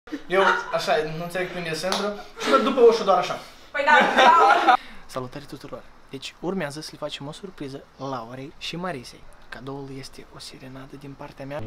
Eu, așa, nu înțeleg prin e Sandra și văd după ușă doar așa. Păi da. Salutare tuturor! Deci urmează să le facem o surpriză Laurei și Marisei. Cadoul este o serenadă din partea mea.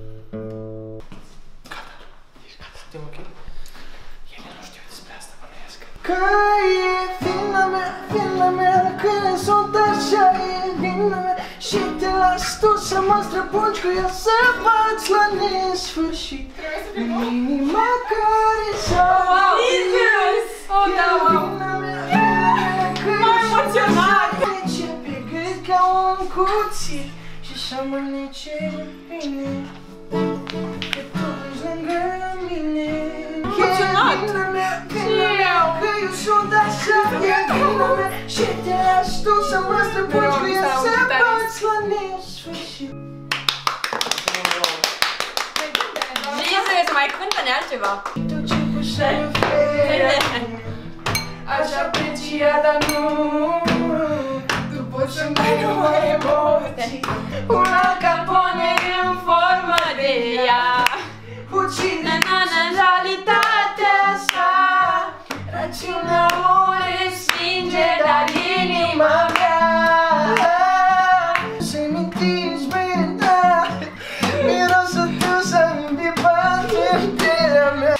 Gata, ești gata, suntem ok? Ele nu știu despre asta, bănuiesc. Că e vina mea, când sunt așa, e vina mea. Și te las tu să mă străpungi cu ea, să bați la nesfârșit. Inima care s-a Serios! Oh, da, wow! M-am emoționat! Începe cât ca un cuțit și să mănânce bine, că tu ești lângă mine. Emoționat! Că eu sunt așa, e vina mea. Și te las tu să mă străpungi cu ea, să bați la nesfârșit. Jesus, mai cântă-ne altceva! Tot timpul să-i oferă, aș aprecia, dar nu. Tu poți să mai nu ai emoții. Un Al Capone în formă de ea. Puține în realitatea sa. rațiunea o Respinge, dar inima mea. să mintiți, băi, da. Mirosul tău s-a îmbibat în pielea mea.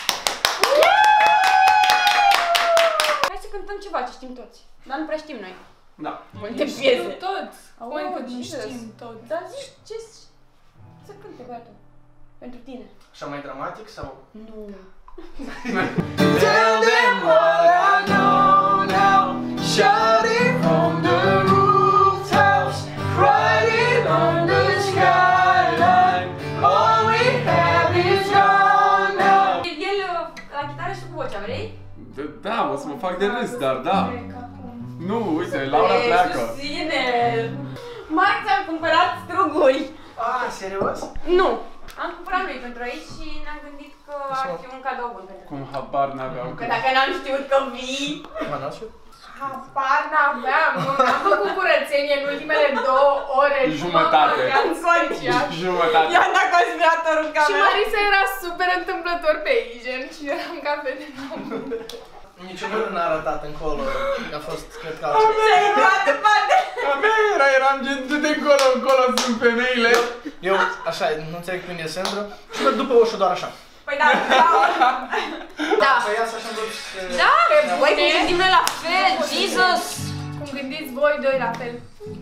Hai să cântăm ceva ce știm toți. Dar nu prea știm noi. Da. Multe piese. Toți. Aoleu, Mai că nu Jesus. știm toți. Dar zici ce să cânte băiatul. Pentru tine. Așa mai dramatic sau? Nu. Tell them what I know now. Shout it from the rooftops, write it on the skyline. All we have is gone now. El la chitară și cu vocea, vrei? Da, o să mă fac de râs, dar da. Nu, uite, Laura pleacă. Susține! Marc ți-am cumpărat struguri. Ah, serios? Nu. Am cumpărat noi pentru aici și ne-am gândit că ar fi un cadou bun pentru Cum habar n-aveam că dacă n-am știut că vii... Mă, n-am știut? Habar n-aveam. Am făcut curățenie în ultimele 2 ore. Jumătate. Am concediat. Jumătate. I-am dat conspiratorul în Și cameră. Marisa era super întâmplător pe Asian și eram ca fete nouă. Niciunul n-a arătat încolo, a fost, cred că altceva. Și-ai intrat în parte. A mea eram gen, du-te încolo sunt femeile. Eu, așa, nu înțeleg prin e Sandra și văd după ușă doar așa. Păi da, da. Păi asta așa-mi duc... Da, băi, cum gândim noi la fel, Jesus. Cum gândiți voi doi la fel.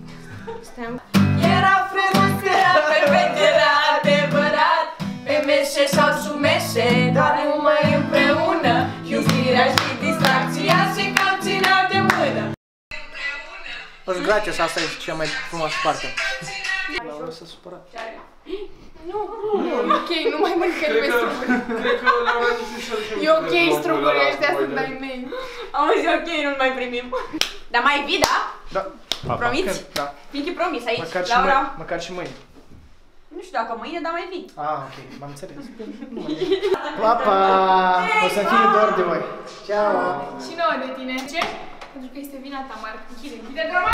Era frumos, era perfect, era adevărat. Pe meșe sau sub meșe, dar numai împreună. Iubirea și distracția se cam țineau de mână. Îți gratis, asta e cea mai frumoasă parte. Laura s-a supărat. Nu, e ok, nu mai mâncăm pe struguri. Cred că Laura nici nu și-a E ok, strugurii ăștia sunt ai mei. Auzi, ok, nu-l mai primim. Dar mai vii, da? Da. Promiți? Da. Pinky promis aici, Măcar și Laura. mâine. Măcar și mâine. Nu știu dacă mâine, dar mai vii. Ah, ok, m-am înțeles. Pa, pa! O să fie dor de voi. Ceau! Și nouă de tine. Ce? Pentru că este vina ta, Marc. Închide drama.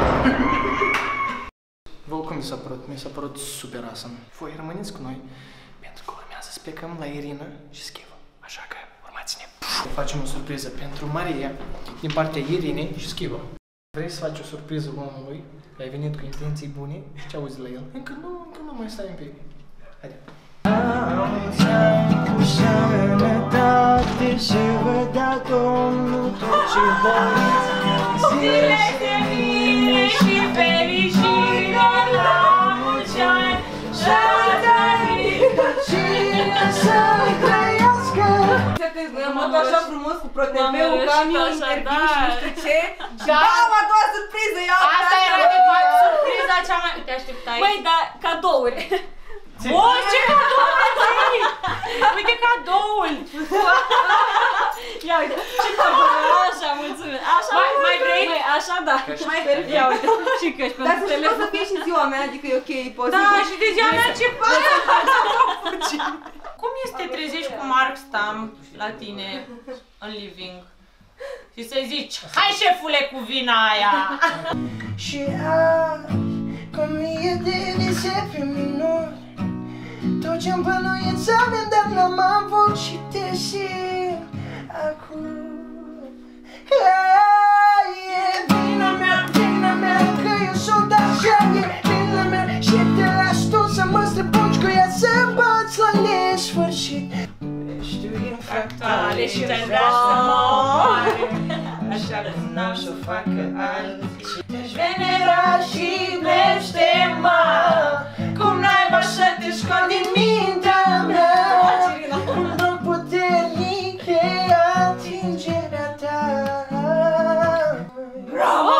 Vă, cum mi s-a părut? Mi s-a părut super awesome. Voi rămâneți cu noi, pentru că urmează să plecăm la Irina și Schiva. Așa că urmați-ne! Facem o surpriză pentru Maria, din partea Irinei și Schiva. Vrei să faci o surpriză omului? Ai venit cu intenții bune? Ce auzi la el? Încă nu mai stai un pic. Haide! Cu sănătate să vă dea Domnul tot ce doriți. Zile de mine și fericire la mulți ani. Cine să-i trăiască? Am luat așa frumos cu ProTV-ul, că am eu interviu și nu știu ce. Da. Bam, a doua surpriză, ia Asta era de fapt surpriza cea mai... Te așteptai? Băi, dar cadouri. O, ce cadouri! Uite cadoul! Ia uite, ce cadouri! Așa, mulțumesc! Așa, mai vrei? Așa, da. Mai vrei? Ia uite, și căști pentru telefon. Dar să fie și ziua mea, adică e ok, poți. Da, și de ziua mea ce faci? Cum este să te trezești cu Mark Stam la tine în living și să-i zici, hai șefule cu vina aia! Și azi, cu mie de vise pe minuni, tot ce-mi bănuiesc avem, dar n-am avut și te simt acum. E vina mea că eu sunt așa, e vina mea și te lași tu să mă străpungi cu ea, să bați la nesfârșit. Știu infractoare și te-ai vrea să moare, așa cum n-am să facă alții. Te-aș venera și blestema, cum naiba să te scot din mintea mea. Un loc puternic e atingerea ta. Bravo!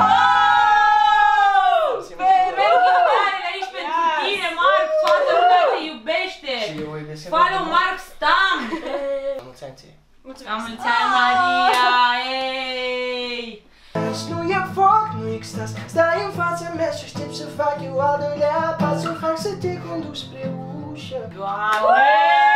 Felicitări aici pentru tine, Marc! Toată lumea te iubește! Follow Marc Stam! Mulți ani ție! La mulți ani, Maria! Ei! Nu e foc, nu extaz, stai în fața mea și aștept să fac eu al doilea pas, să fac să te conduc spre ușă. Doamne!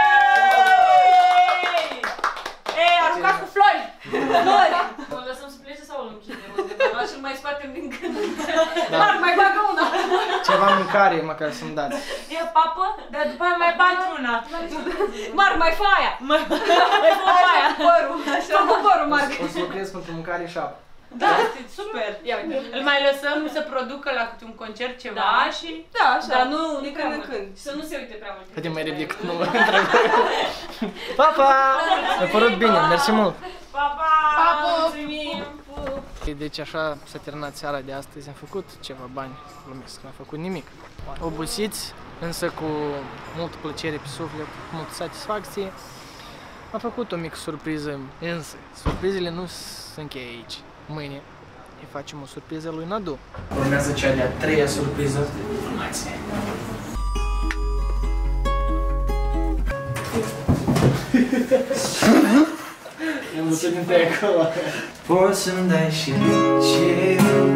Ei, aruncați cu flori! Flori! O lăsăm să plece sau îl închidem undeva și îl mai scoatem din când? Marc, mai bagă una! Ceva mâncare măcar să-mi dați. Ia papă, dar după aia mai bagi una. Marc, mai fă aia! Mai fă aia! Părul! Fă cu părul, Marc! O să lucrez pentru mâncare și apă. Da, super! Ia uite! Îl mai lăsăm să producă la câte un concert ceva și... Da, așa. Dar nu de când în când. Să nu se uite prea mult. Cât de mai repede cât nu mă întreb. Pa, pa! Mi-a părut bine, mersi mult! Pa, pa! Mulțumim! Deci așa s-a terminat seara de astăzi, am făcut ceva bani, glumesc, n-am făcut nimic. Obosiți, însă cu multă plăcere pe suflet, cu multă satisfacție. Am făcut o mică surpriză, însă surprizele nu se încheie aici. Mâine îi facem o surpriză lui Nadu. Urmează cea de-a treia surpriză. Urmați-ne! Am văzut dintre acolo. Poți să-mi dai și ce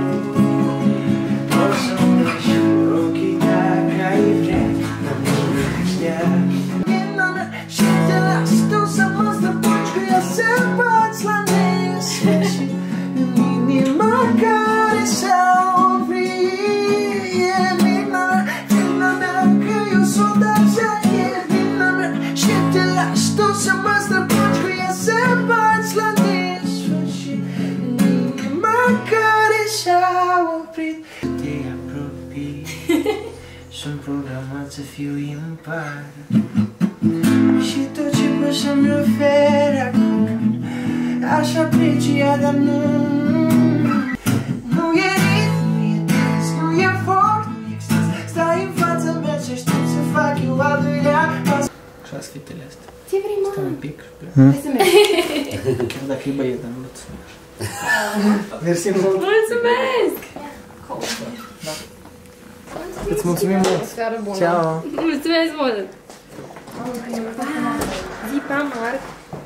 poți să-mi dai și ochii dacă ai vrea, dar nu știa. Vina mea și te las tu să mă străpungi cu ea, să bați la nesfârșit în inima care s-a oprit. E vina mea că eu sunt așa, e vina mea și te las tu să mă străpungi cu ea, să bați la nesfârșit în inima care s-a oprit. Te apropii, sunt programat să fiu impar și tot ce poți să-mi oferi acum aș aprecia, dar nu. Nu e ritm, nu e dans, nu e foc, nu e extaz, stai în fața mea și aștept să fac eu al doilea pas. Așa-s fetele astea. Ce vrei, mă? Stai un pic. Hai să mergi. Chiar dacă e băiet, dar nu îți mersi mult. Mulțumesc! Da. Îți mulțumim mult. Seară bună. Ceau. Mulțumesc mult! Zi pa, Marc!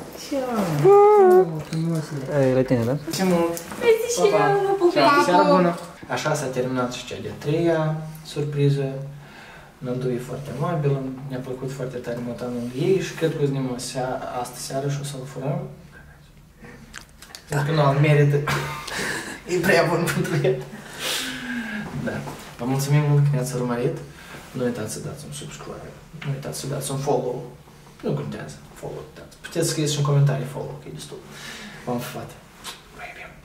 La tine, da? Ce mult! Mersi și eu, mă pup! Seară bună! Așa s-a terminat și cea de-a treia surpriză. Nadu e foarte amabil, ne-a plăcut foarte tare momentanul ei și cred că o să astă seară și o să-l furăm. Pentru că nu, îl merită. E prea bun pentru el. Da. Vă mulțumim mult că ne-ați urmărit. Nu uitați să dați un subscribe. Nu uitați să dați un follow. Nu contează. Follow. Dați. Puteți scrieți și în comentarii follow, că e destul. V-am pupat.